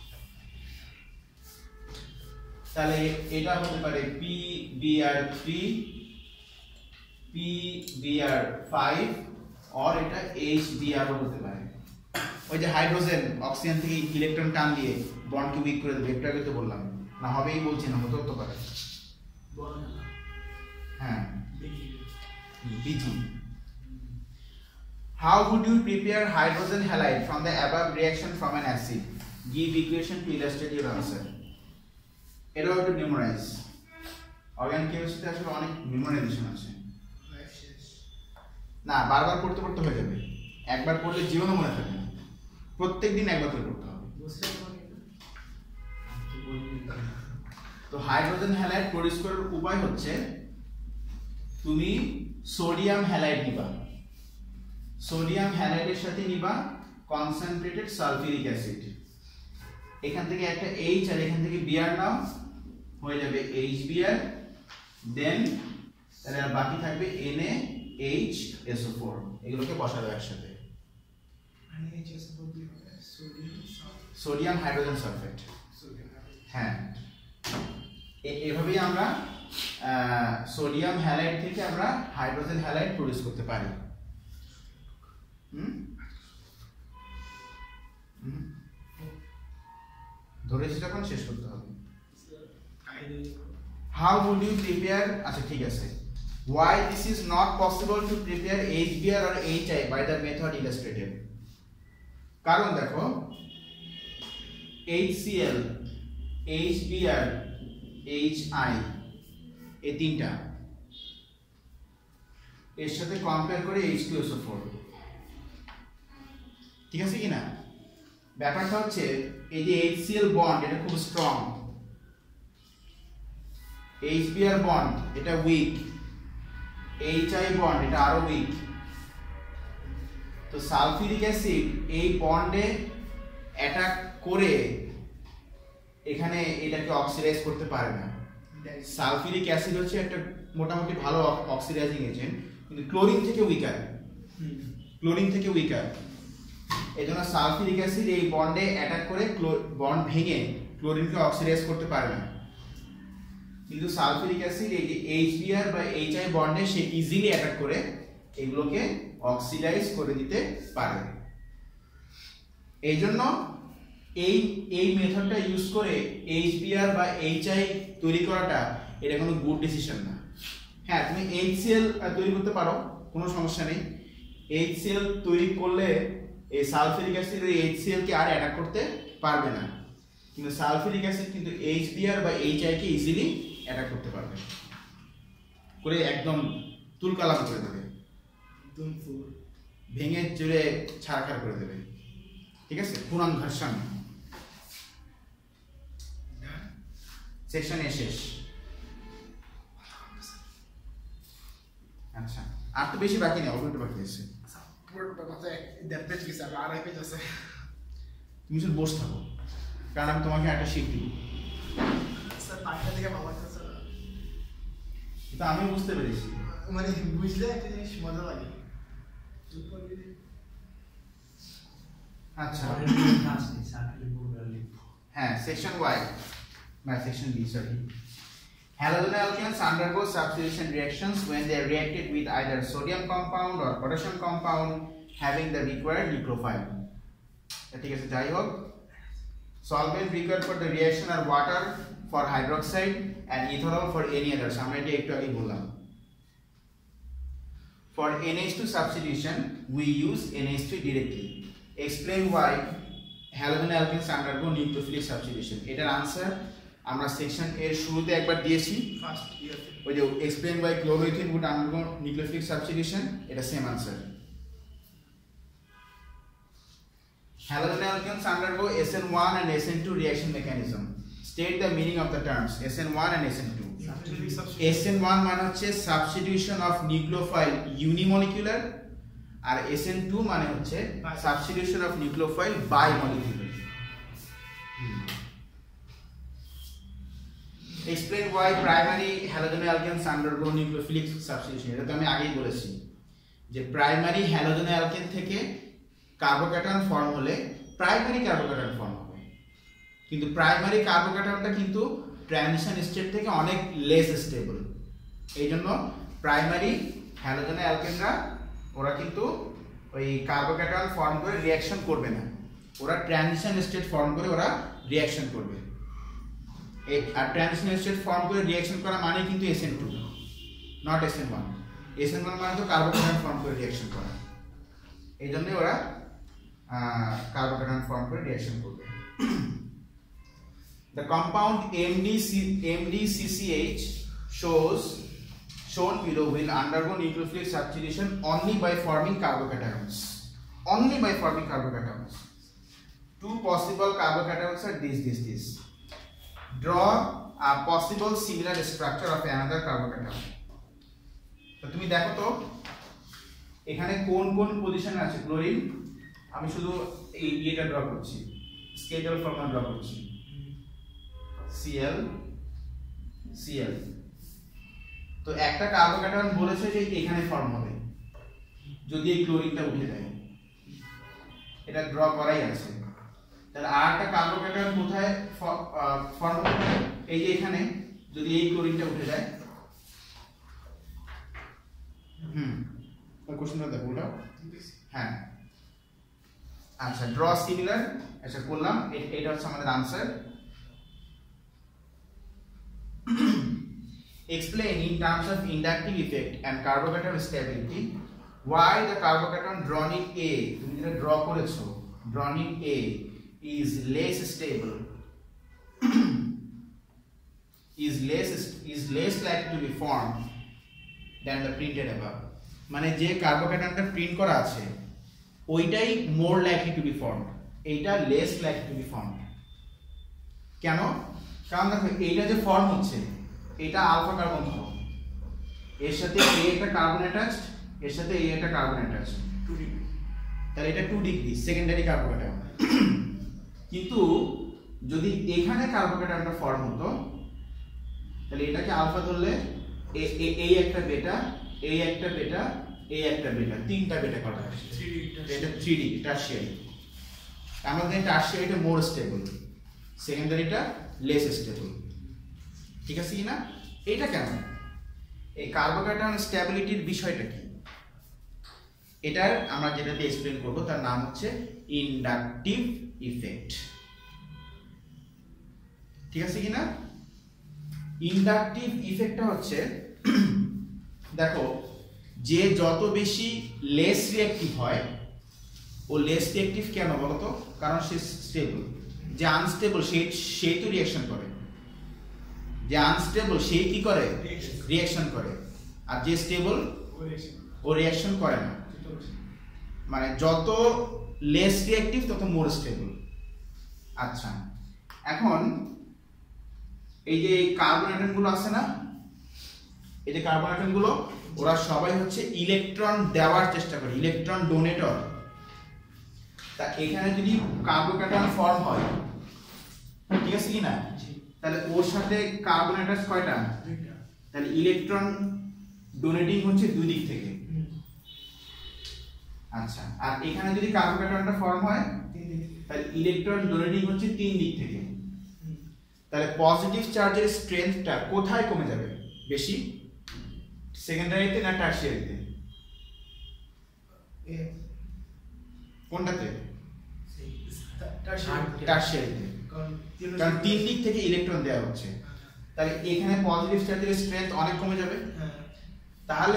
তাহলে এটা হতে পারে P B R three, P B R five, আর এটা H B আর হতে পারে। ওই যে হাইড্রোজেন অক্সিজেন থেকে ইলেকট্রন টান দিয়ে বন্ডকে উইক করে দেবে, একটু আগে তো বললাম না, হবেই বলছি না, হতে হতে পারে। হ্যাঁ, busy. How would you prepare hydrogen halide from the above reaction from an acid? Give equation to illustrate your answer. এটাও একটু মেমোরাইজ। অর্গানিক কেমিস্ট্রিতে আসলে অনেক মেমোরাইজেশন আছে না, বারবার পড়তে পড়তে হয়ে যাবে, একবার পড়লে জীবনে মনে থাকবে না, প্রত্যেকদিন একবার করে পড়তে হবে। তো হাইড্রোজেন হ্যালাইড প্রডিউস করার উপায় হচ্ছে তুমি সোডিয়াম হ্যালাইড নিবা, সোডিয়াম হ্যালাইডের সাথে নিবা কনসেন্ট্রেটেড সালফিউরিক অ্যাসিড, এখান থেকে একটা এইচ আর এখান থেকে বিআর নাও, হয়ে যাবে এইচ বিআর, দেন তাহলে আর বাকি থাকবে এনএ এইচ এসও ফোর, এগুলোকে বসাবে একসাথে, সোডিয়াম হাইড্রোজেন সালফেট। হ্যাঁ, এভাবেই আমরা সোডিয়াম হ্যালাইড থেকে আমরা হাইড্রোজেন হ্যালাইড প্রডিউস করতে পারি। হুম ধরেছি যখন শেষ করতে হবে। How would you prepare? আচ্ছা ঠিক আছে। Why this is not possible to prepare H B r or H I by the method illustrated? কারণ দেখো HCl, H B r, H I এই তিনটা এর সাথে কম্পেয়ার করে H two S O four, ঠিক আছে কি না? ব্যাপারটা হচ্ছে এই যে HCl বন্ড এটা খুব strong, H B r bond এটা উইক, H I বন্ড এটা আরো উইক। তো সালফিউরিক অ্যাসিড এই বন্ডে অ্যাটাক করে এখানে এটাকে অক্সিডাইজ করতে পারে না। সালফিউরিক অ্যাসিড হচ্ছে একটা মোটামুটি ভালো অক্সিডাইজিং এজেন্ট, কিন্তু ক্লোরিন থেকে উইকার, ক্লোরিন থেকে উইকার। এজন্য সালফিউরিক অ্যাসিড এই বন্ডে অ্যাটাক করে বন্ড ভেঙে ক্লোরিনকে অক্সিডাইজ করতে পারে না, কিন্তু সালফিউরিক অ্যাসিড এই যে এইচ বি আর বা এইচ আই বন্ডে সে ইজিলি অ্যাটাক করে এগুলোকে অক্সিডাইজ করে দিতে পারে। এই জন্য এই এই মেথডটা ইউজ করে এইচ বি আর বা এইচ আই তৈরি করাটা এটা কোনো গুড ডিসিশন না। হ্যাঁ, তুমি এইচসিএল তৈরি করতে পারো, কোনো সমস্যা নেই। এইচসিএল তৈরি করলে এই সালফিউরিক অ্যাসিড এই এইচসিএল কে আর অ্যাটাক করতে পারবে না, কিন্তু সালফিউরিক অ্যাসিড কিন্তু এইচ বি আর বা এইচ আই কে ইজিলি অ্যাটাক করতে পারবে, করে একদম তুলকালাম করে দেবে, একদম ভেঙে চুরে ছাড়খাড় করে দেবে, ঠিক আছে? পুরান ভার্সন সেকশন এ শেষ। আচ্ছা, আর তো বেশি বাকি নেই, অল্প বাকি আছে। তুমি শুধু বসে থাকো, কারণ আমি তোমাকে একটা শিট দিব। এটা আমি বুঝতে পেরেছি, মানে বুঝলে একটা জিনিস মজা লাগে। আচ্ছা হ্যাঁ, সেকশন ওয়াই না section B, sorry. Halogen alkanes undergo substitution reactions when they are reacted with either sodium compound or potassium compound having the required nucleophile. ঠিক আছে, যাই হোক, solvent required for the reaction are water for hydroxide and ethanol for any others. আমরা এটা একটু আগে বললাম। For N H two substitution we use N H three directly. Explain why halogen alkanes undergo nucleophilic substitution. এটার answer আমরা section এর শুরুতে একবার দিয়েছি, ফার্স্ট ইয়ার ওই যে explain why chloroethene would undergo nucleophilic substitution, এটা same answer. Halogen alkanes undergo S N one and S N two reaction mechanism. State the meaning of the terms S N one and S N two. S N one মানে হচ্ছে substitution of nucleophile unimolecular, আর S N two মানে হচ্ছে substitution of nucleophile bimolecular. Explain why primary halogen alkanes undergo nucleophilic substitution. এটা তো আমি আগেই বলেছি যে প্রাইমারি হ্যালোজেন অ্যালকেন থেকে কার্বোক্যাটায়ন ফর্ম হলে প্রাইমারি কার্বোক্যাটায়ন ফর্ম হবে, কিন্তু প্রাইমারি কার্বোক্যাটায়নটা কিন্তু ট্রানজিশন স্টেট থেকে অনেক লেস স্টেবল। এই জন্য প্রাইমারি হ্যালোজেন অ্যালকেনরা ওরা কিন্তু ওই কার্বোক্যাটায়ন ফর্ম করে রিঅ্যাকশন করবে না, ওরা ট্রানজিশন স্টেট ফর্ম করে ওরা রিঅ্যাকশন করবে। এই আর ট্রানজিশন স্টেট ফর্ম করে রিঅ্যাকশন করা মানে কিন্তু S N two, not S N one. S N one মানে তো কার্বোক্যাটায়ন ফর্ম করে রিঅ্যাকশন করা, এই জন্য ওরা কার্বোক্যাটায়ন ফর্ম করে রিঅ্যাকশন করবে। The compound M D C C H shows shown below will undergo nucleophilic substitution only by forming carbocations. Only by forming carbocations. Two possible carbocations are this, this, this. Draw a possible similar structure of another carbocation. তো তুমি দেখো তো এখানে কোন কোন পজিশনে আছে chlorine. আমি শুধু এই এটা ড্র করছি, স্কেলেটাল ফর্মুলা ড্র করছি, Cl Cl। তো একটা কার্বোক্যাটায়ন বলেছে যে এখানে ফর্ম হবে যদি এই ক্লোরিনটা উঠে যায়, এটা ড্র করাই আছে। তাহলে আরেকটা কার্বোক্যাটায়ন কোথায় ফর্ম হবে? এই যে এখানে, যদি এই ক্লোরিনটা উঠে যায়। হুম ওই কোশ্চেনটা দেখো ওটা। হ্যাঁ আচ্ছা, ড্র সিমিলার আচ্ছা করলাম, এটা হচ্ছে আমাদের answer. Explain in terms of inductive effect and carbocation stability why the carbocation drawn in A, তুমি যেটা ড্র করেছো drawn in A is less stable is less is less likely to be formed than the printed above. মানে যে কার্বোক্যাটায়নটা print করা আছে ওইটাই more likely to be formed, এইটা less likely to be formed। কেন? কারণ দেখো এইটা যে ফর্ম হচ্ছে এটা আলফা কার্বন ধরো, এর সাথে এই একটা কার্বন অ্যাটাচড, এর সাথে এই একটা কার্বন অ্যাটাচড, টু ডিগ্রি, তাহলে এটা টু ডিগ্রি সেকেন্ডারি কার্বোক্যাটায়ন। কিন্তু যদি এখানে কার্বোক্যাটায়নটা ফর্ম হতো তাহলে এটাকে আলফা ধরলে এই একটা বেটা, এই একটা বেটা, এই একটা বেটা, তিনটা বেটা করা আসছে, এটা থ্রি ডিগ্রি টারশিয়ারি। আমাদের টারশিয়ারিটা মোর স্টেবল, সেকেন্ডারিটা লেস স্টেবল। ঠিক আছে কি না? এটা কেন? এই কার্বোক্যাটায়ন স্ট্যাবিলিটির বিষয়টা কি, এটার আমরা যেটা দিয়ে এক্সপ্লেইন করব তার নাম হচ্ছে ইন্ডাকটিভ ইফেক্ট। ঠিক আছে কি না? ইন্ডাকটিভ ইফেক্টটা হচ্ছে দেখো যে যত বেশি লেস রিঅ্যাক্টিভ হয়, ও লেস রিঅ্যাক্টিভ কেন বলো তো? কারণ সে স্টেবল। যে আনস্টেবল সে সেই তো রিঅ্যাকশন করে, যে আনস্টেবল সে কি করে? রিঅ্যাকশন করে। আর যে স্টেবল ও রিঅ্যাকশন করে না। মানে যত লেস রিঅ্যাক্টিভ তত মোর স্টেবল। আচ্ছা, এখন এই যে কার্বন অ্যাটমগুলো আছে না, এই যে কার্বন অ্যাটমগুলো ওরা সবাই হচ্ছে ইলেকট্রন দেওয়ার চেষ্টা করে, ইলেকট্রন ডোনেটর। তা এখানে যদি কার্বোক্যাটায়ন ফর্ম হয়, ঠিক আছে কি না, তাহলে ওর সাথে কার্বন অ্যাটাচ কয়টা? তাহলে ইলেকট্রন ডোনেটিং হচ্ছে দুই দিক থেকে। আচ্ছা, আর এখানে যদি কার্বোক্যাটায়নটা ফর্ম হয় তাহলে ইলেকট্রন ডোনেটিং হচ্ছে তিন দিক থেকে। তাহলে পজিটিভ চার্জের স্ট্রেংথটা কোথায় কমে যাবে বেশি? সেকেন্ডারিতে না টারশিয়ারিতে? কোনটাতে? টারশিয়ারিতে, কারণ তিন দিক থেকে ইলেকট্রন দেওয়া হচ্ছে। তাহলে এখানে পজিটিভ চার্জের স্ট্রেংথ অনেক কমে যাবে। তাহলে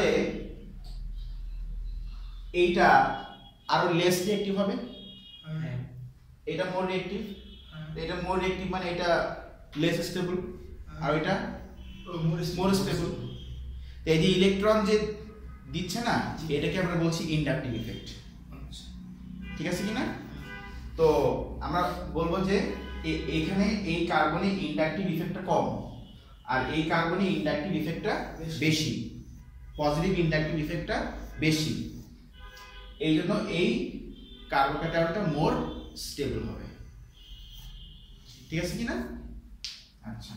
এইটা আরো লেস রিঅ্যাক্টিভ হবে। এটা মোর রিঅ্যাক্টিভ, এটা মোর রিঅ্যাক্টিভ মানে এটা লেস স্টেবল আর এটা মোর স্টেবল। তো এই যে ইলেকট্রন যে দিচ্ছে না এটাকে আমরা বলছি ইন্ডাকটিভ ইফেক্ট, ঠিক আছে কি না? তো আমরা বলবো যে এখানে এই কার্বনে ইন্ডাকটিভ ইফেক্টটা কম আর এই কার্বনে ইন্ডাকটিভ ইফেক্টটা বেশি, পজিটিভ ইন্ডাকটিভ ইফেক্টটা বেশি, এই জন্য এই কার্বোক্যাটায়নটা মোর স্টেবল হবে, ঠিক আছে কি না? আচ্ছা,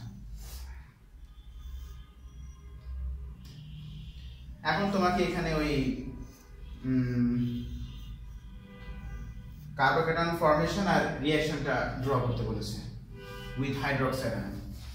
এখন তোমাকে এখানে ওই কার্বোক্যাটায়ন ফর্মেশন আর রিঅ্যাকশনটা ড্র করতে বলেছে উইথ হাইড্রোক্সাইড আয়ন।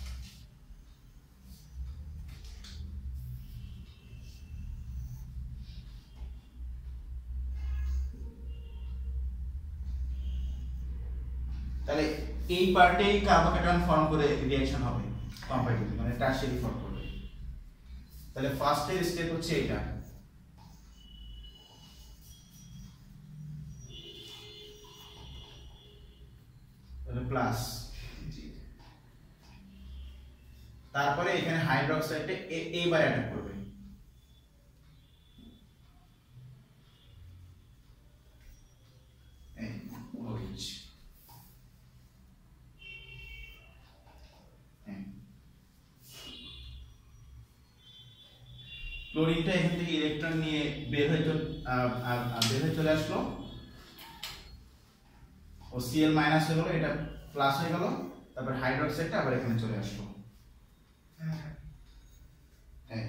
তাহলে এই পার্টেই কার্বোক্যাটায়ন ফর্ম করে রিঅ্যাকশন হবে কম্পারেটিভ মানে টারশিয়ারি ফর্ম করবে। তাহলে ফার্স্ট এর স্টেপ হচ্ছে এটা, তাহলে প্লাস, তারপরে এখানে হাইড্রোক্সাইডটা এইবার অ্যাটাক করবে, ক্লোরিনটা এখান থেকে ইলেকট্রন নিয়ে বের হয়ে বের হয়ে চলে আসলো, ও Cl মাইনাস হয়ে গেল, এটা প্লাস হয়ে গেল, তারপর হাইড্রোক্সাইডটা আবার এখানে চলে আসলো। হ্যাঁ,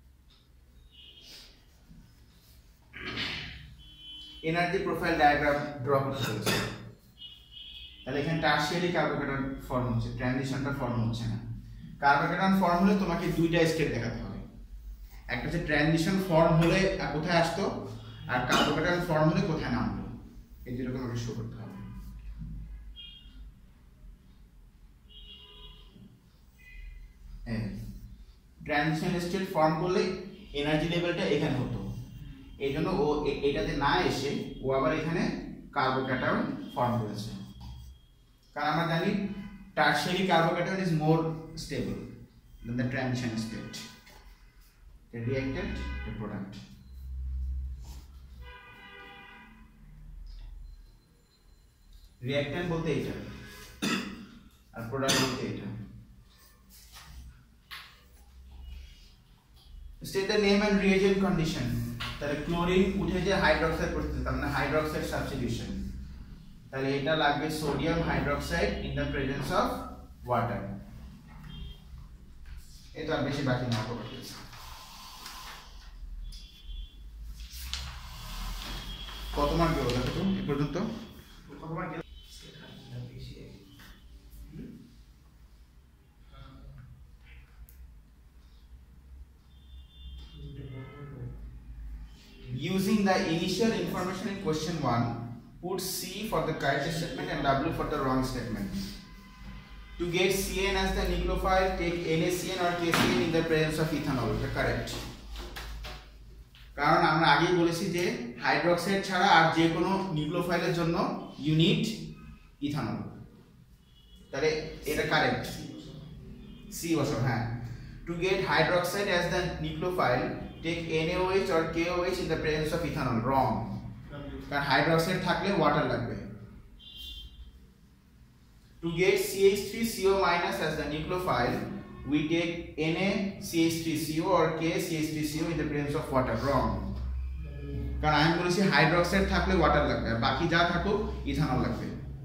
এনার্জি প্রোফাইল ডায়াগ্রাম ড্র করতে চলেছে। তাহলে এখানে টারশিয়ারি কার্বোক্যাটায়ন ফর্ম হচ্ছে, ট্রানজিশনটা ফর্ম হচ্ছে না। কার্বোক্যাটায়ন ফর্ম হলে তোমাকে দুইটা স্টেপ দেখাতে হবে, একটা হচ্ছে ট্রানজিশন ফর্ম হলে কোথায় আসতো আর কার্বোক্যাটায়ন ফর্ম হলে কোথায় নামলো, এই দুটো তোমাকে শো করতে হবে। ট্রানজিশন স্টেট ফর্ম করলে এনার্জি লেভেলটা এখানে হতো, এই জন্য ও এটাতে না এসে ও আবার এখানে কার্বোক্যাটায়ন ফর্ম করেছে, কারণ আমরা জানি tertiary carbocation is more stable than the transition state, the reactant, the product. Reactant বলতে এটা আর প্রোডাক্ট বলতে এটা। State the name and reagent condition. তাহলে ক্লোরিন উঠে যে হাইড্রোক্সাইড করতে, তার মানে হাইড্রোক্সাইড সাবস্টিটিউশন, তাহলে এটা লাগবে sodium hydroxide in the presence of water. এটা আর বেশি বাকি না করতে। কত মার্ক গেল দেখো তো এই পর্যন্ত? কত মার্ক গেল? Using the initial information in question one, put C for the correct statement and W for the wrong statement. To get C N as the nucleophile, take NaCN or K C N in the presence of ethanol. The correct. কারণ আমরা আগেই বলেছি যে hydroxide ছাড়া আর যে কোনো নিউক্লিওফাইলের জন্য unit ethanol, তাহলে এটা কারেক্ট, সি বসো। হ্যাঁ, to get hydroxide as the nucleophile take NaOH or K O H in the presence of ethanol. Wrong, কারণ হাইড্রোক্সাইড থাকলে ওয়াটার লাগবে। To get C H three C O minus as the nucleophile, we take Na C H three C O or K C H three C O in the presence of water. Wrong, কারণ আমি বলেছি hydroxide থাকলে water লাগবে আর বাকি যা থাকুক ethanol লাগবে।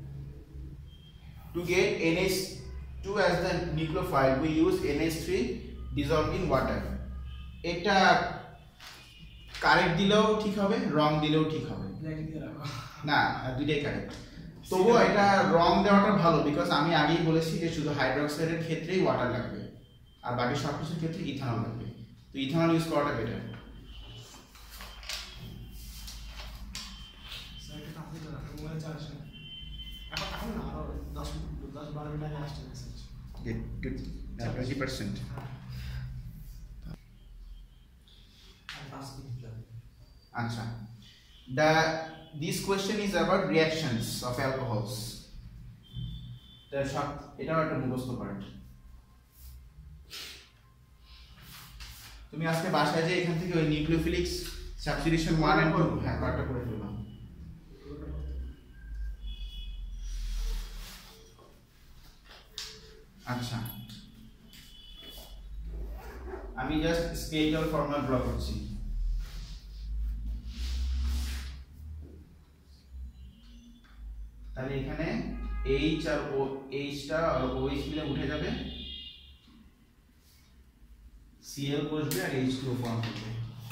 To get N H two as the nucleophile, we use N H three dissolved in water. এটা কারেক্ট দিলেও ঠিক হবে, রং দিলেও ঠিক হবে, না দুইটাই কারেক্ট। তবুও এটা রং দেওয়াটা ভালো, বিকজ আমি আগেই বলেছি যে শুধু হাইড্রোক্সাইডের ক্ষেত্রেই ওয়াটার লাগবে আর বাকি সব কিছুর ক্ষেত্রে ইথানল লাগবে, তো ইথানল ইউজ করাটা better. twenty percent. Answer. The this question is about reactions of alcohols. এটা সব এটাও একটা মুখস্থ পার্ট। তুমি আজকে বাসায় যে এখান থেকে ওই nucleophilic substitution one and two হ্যাঁ পার্টটা করে ফেললাম। আচ্ছা আমি জাস্ট স্কেলিটাল ফর্মুলা ড্র করছি। তাহলে এখানে এইচ আর ও এইচটা আর ওএইচ মিলে উঠে যাবে, সিএল বসবে আর এইচ টু ও ফর্ম হবে।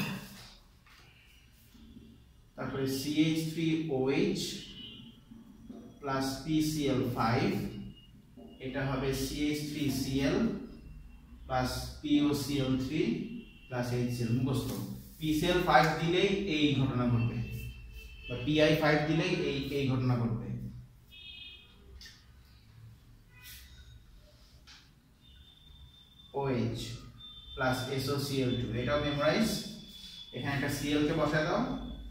তারপরে C H three O H plus P C L five, এটা হবে C H three C L plus P O C L three plus H C L. মুখস্থ পি সি এল ফাইভ দিলেই এই ঘটনা ঘটবে, বা পি আই ফাইভ দিলেই এই এই ঘটনা ঘটবে। OH প্লাস এস ও সি এল টু, এটাও মেমোরাইজ। এখানে একটা সি এল কে বসায় দাও,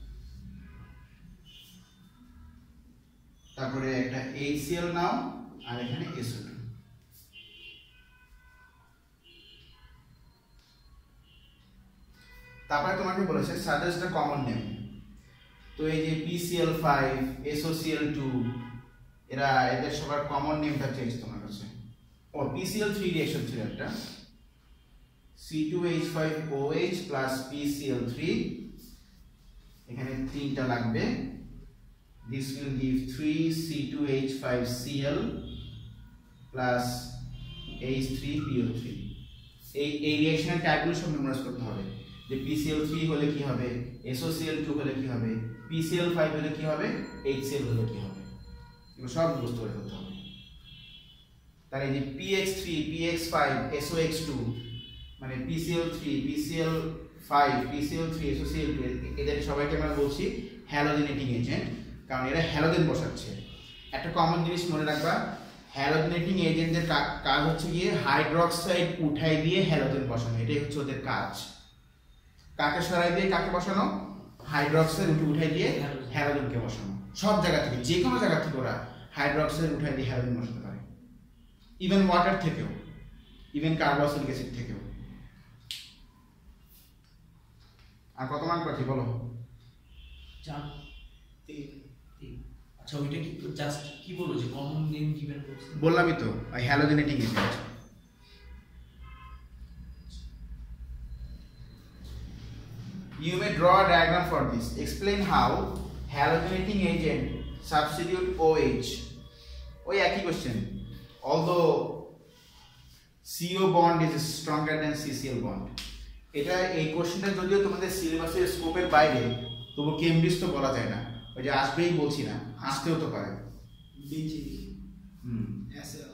তারপরে একটা এইচ সি এল নাও আর এখানে এস ও টু। তারপরে তোমাকে বলেছে সাজেস্ট দ্য কমন নেম। তো এই যে পি সি এল ফাইভ, এস ও সি এল টু, এরা এদের সবার কমন নেমটা চেঞ্জ তোমার কাছে। ও P C L three reaction ছিল একটা, C two H five O H plus P C L three, এখানে তিনটা লাগবে। This will give three C two H five C L plus H three P O three. এই এই রিঅ্যাকশনের টাইপগুলো সব memorise করতে হবে। যে পি সি এল থ্রি হলে কি হবে, এস ও সি এল টু হলে কি হবে, পি সি এল ফাইভ হলে কি হবে, এইচ সি এল হলে কি হবে, এগুলো সব মুখস্থ করে ফেলতে হবে। তাহলে এই যে P X three, P X five, S O X two, মানে P C L three, P C L five, P C L three, S ও সি এল টু, এদের সবাইকে আমরা বলছি হ্যালোজেনেটিং এজেন্ট, কারণ এরা হ্যালোজেন বসাচ্ছে। একটা কমন জিনিস মনে রাখবা, হ্যালোজেনেটিং এজেন্টের কাজ হচ্ছে গিয়ে হাইড্রক্সাইড উঠাই দিয়ে হ্যালোজেন বসানো, এটাই হচ্ছে ওদের কাজ। কাকে সরাই দিয়ে কাকে বসানো, হাইড্রক্সাইড উঠে উঠাই দিয়ে হ্যালোজেনকে বসানো। সব জায়গা থেকে, যে কোনো জায়গা থেকে ওরা হাইড্রক্সাইড উঠাই দিয়ে হ্যালোজেন বসাতে পারে, ইভেন ওয়াটার থেকেও, ইভেন কার্বক্সিলিক অ্যাসিড থেকেও। আর কত মান পাচ্ছি বলো? চার তিন তিন। আচ্ছা ওইটা কি জাস্ট কি বলবো যে কমন নেম গিভেন করছে? বললামই তো, ওই halogenating agent. You may draw a diagram for this. Explain how halogenating agent substitute OH. ওই একই question, although C O bond is stronger than C C L bond. এটা এই কোশ্চেনটা যদিও তোমাদের সিলেবাসের স্কোপের বাইরে, তবু কেমব্রিজ তো বলা যায় না, ওই যে আসবেই বলছি না, আসতেও তো পারে। বিজি হুম এসএল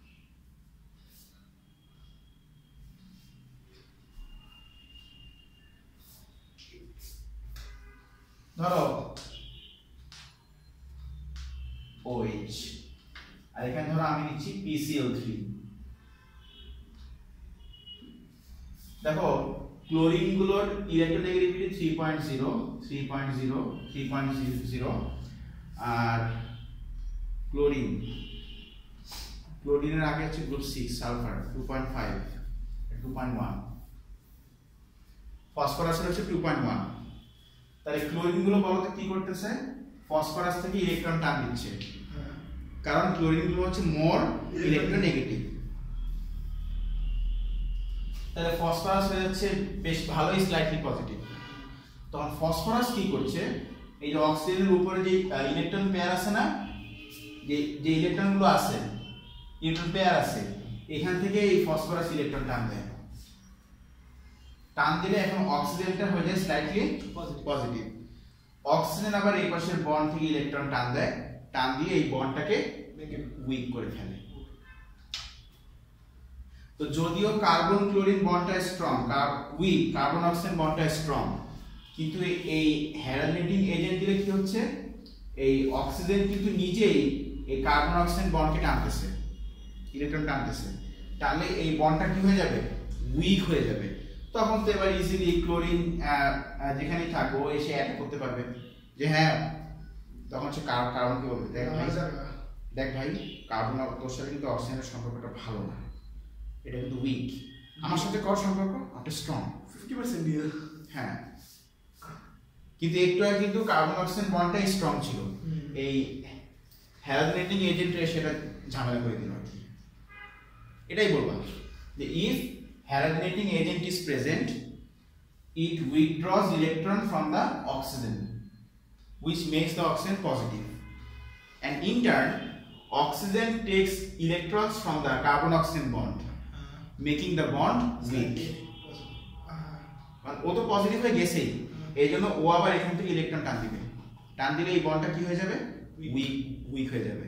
ধরো OH, আর এখানে ধরো আমি নিচ্ছি পি সি এল থ্রি। দেখো ক্লোরিন গুলোর electronegativity three point zero, three point zero, three point zero, আর ক্লোরিন ক্লোরিনের আগে হচ্ছে group six sulphur two point five, two point one, ফসফরাসের হচ্ছে টু পয়েন্ট ওয়ান। তাহলে ক্লোরিন গুলো বলতে কি করতেছে, ফসফরাস থেকে ইলেকট্রন টান দিচ্ছে, কারণ ক্লোরিন গুলো হচ্ছে মোর ইলেকট্রোনেগেটিভ। তাহলে ফসফরাস হয়ে যাচ্ছে বেশ ভালোই স্লাইটলি পজিটিভ। তখন ফসফরাস কি করছে, এই যে অক্সিজেনের উপরে যে ইলেকট্রন পেয়ার আছে না, যে যে ইলেকট্রন গুলো আছে, ইলেকট্রন পেয়ার আছে, এখান থেকে এই ফসফরাস ইলেকট্রন টান দেয়। টান দিলে এখন অক্সিজেনটা হয়ে যায় স্লাইটলি পজিটিভ। অক্সিজেন আবার এই পাশের বন্ড থেকে ইলেকট্রন টান দেয়, টান দিয়ে এই বন্ডটাকে উইক করে ফেলে। তো যদিও কার্বন ক্লোরিন বন্ডটা স্ট্রং, উইক কার্বন অক্সিজেন বন্ডটা স্ট্রং, কিন্তু এই হ্যালোজেনেটিং এজেন্ট দিলে কি হচ্ছে, এই অক্সিজেন কিন্তু নিজেই এই কার্বন অক্সিজেন বন্ডকে টানতেছে, ইলেকট্রন টানতেছে, টানলে এই বন্ডটা কি হয়ে যাবে, উইক হয়ে যাবে। তখন তো এবার ইজিলি ক্লোরিন যেখানেই থাকো এসে অ্যাটাক করতে পারবে, যে হ্যাঁ তখন সে কার্বন কি বলবে, দেখ ভাই কার্বন তোর সাথে কিন্তু অক্সিজেনের সম্পর্কটা ভালো না, এটা কিন্তু উইক। আমার সাথে কর সম্পর্ক একটা স্ট্রং ফিফটি পার্সেন্ট দিয়ে। হ্যাঁ, কিন্তু একটু আগে কিন্তু কার্বন অক্সিজেন বন্ডটাই স্ট্রং ছিল, এই হ্যালোজেনেটিং এজেন্টে সেটা ঝামেলা করে দিল আর কি। এটাই বলবো যে if halogenating agent is present, it withdraws electron from the oxygen, which makes the oxygen positive, and in turn oxygen takes electrons from the carbon oxygen bond, making the bond weak. ও তো positive হয়ে গেছেই, এই জন্য ও আবার এখান থেকে electron টান দিবে, টান দিলে এই বন্ডটা কি হয়ে যাবে, উইক উইক হয়ে যাবে,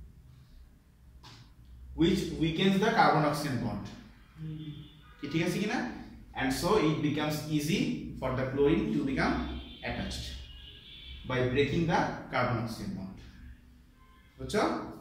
which weakens the carbon oxygen bond. ঠিক আছে কিনা? And so it becomes easy for the chlorine to become attached by breaking the carbon oxygen bond. বুঝছো?